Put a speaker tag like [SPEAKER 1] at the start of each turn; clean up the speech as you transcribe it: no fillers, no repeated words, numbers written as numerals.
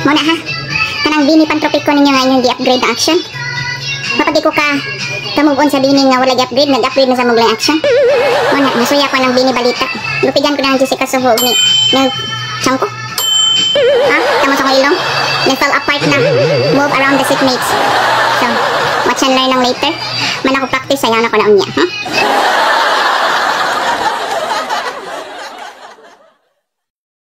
[SPEAKER 1] Muna ha. Kanang bini pantropiko ninyo nga inyong gi-upgrade na action. Kapag di ko ka move on sa bini nga wala gi-upgrade, nag-upgrade na sa muglang action. Muna, nasuya ko ng bini balita. Lupigan ko na ng Jessica Soho ni Chanko. Ha? Tama sa kong ilong? Nag-fall apart na. Move around the seatmates. So, watch and learn lang later. Man ako practice, sayaw na ko na unya. Huh?